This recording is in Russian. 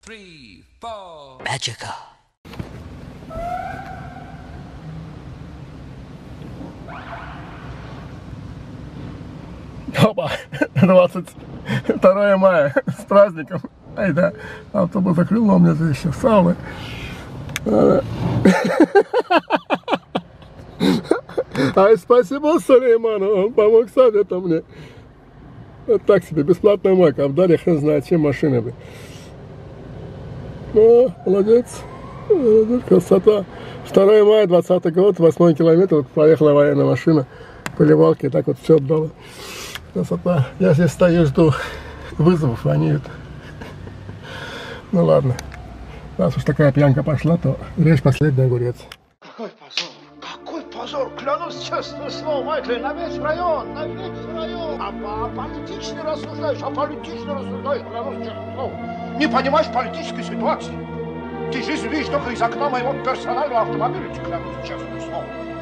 3, 4. Magical. Опа, 22 мая, с праздником. Ай да, автобус закрыл, но у меня здесь еще сауна. Ай, спасибо Сулейману, он помог советом мне. Вот так себе, бесплатная мойка, а вдали хрен знает, чем машины бы. О, молодец, красота. 2 мая, 20 год, 8 километр, вот проехала военная машина, поливалки, так вот все отдала. Красота. Я здесь стою, жду вызовов, они это. Ну ладно, раз уж такая пьянка пошла, то режь последний огурец. Какой позор! Какой позор! Клянусь честным словом, Майкл, на весь район, на весь район! Аполитично рассуждаешь, клянусь честным словом. Не понимаешь политической ситуации. Ты жизнь видишь только из окна моего персонального автомобиля, клянусь честным словом.